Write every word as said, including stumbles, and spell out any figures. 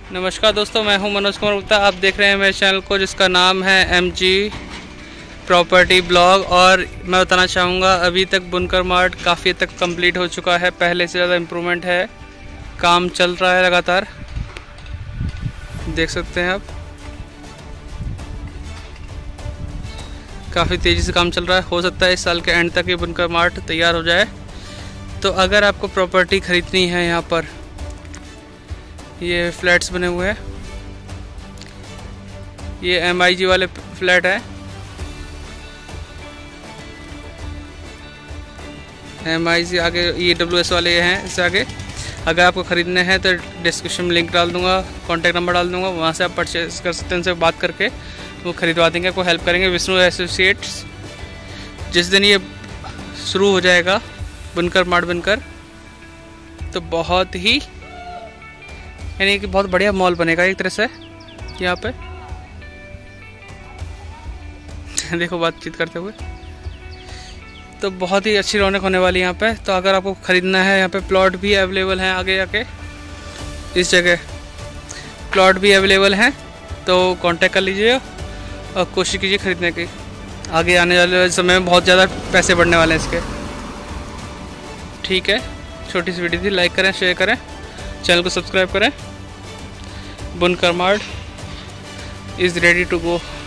नमस्कार दोस्तों, मैं हूं मनोज कुमार गुप्ता। आप देख रहे हैं मेरे चैनल को जिसका नाम है एम जी प्रॉपर्टी ब्लॉग। और मैं बताना चाहूँगा अभी तक बुनकर मार्ट काफ़ी हद तक कंप्लीट हो चुका है, पहले से ज़्यादा इम्प्रूवमेंट है, काम चल रहा है लगातार, देख सकते हैं आप। काफ़ी तेज़ी से काम चल रहा है। हो सकता है इस साल के एंड तक ये बुनकर मार्ट तैयार हो जाए। तो अगर आपको प्रॉपर्टी ख़रीदनी है, यहाँ पर ये फ्लैट्स बने हुए हैं, ये एम आई जी वाले फ्लैट है, एम आई जी आगे ई डब्ल्यू एस वाले हैं इससे आगे। अगर आपको ख़रीदने हैं तो डिस्क्रिप्शन में लिंक डाल दूंगा, कॉन्टैक्ट नंबर डाल दूंगा, वहाँ से आप परचेज कर सकते हैं, उनसे बात करके वो ख़रीदवा देंगे, आपको हेल्प करेंगे। विष्णु एसोसिएट्स। जिस दिन ये शुरू हो जाएगा बुनकर मार्ट बनकर, तो बहुत ही यानी कि बहुत बढ़िया मॉल बनेगा एक तरह से यहाँ पे। देखो बातचीत करते हुए, तो बहुत ही अच्छी रौनक होने वाली है यहाँ पे। तो अगर आपको ख़रीदना है, यहाँ पे प्लॉट भी अवेलेबल हैं, आगे जाके इस जगह प्लॉट भी अवेलेबल हैं, तो कांटेक्ट कर लीजिए और कोशिश कीजिए ख़रीदने की। आगे आने वाले समय में बहुत ज़्यादा पैसे बढ़ने वाले हैं इसके। ठीक है, छोटी सी वीडियो थी, लाइक करें, शेयर करें, चैनल को सब्सक्राइब करें। Bunkar Mart is ready to go.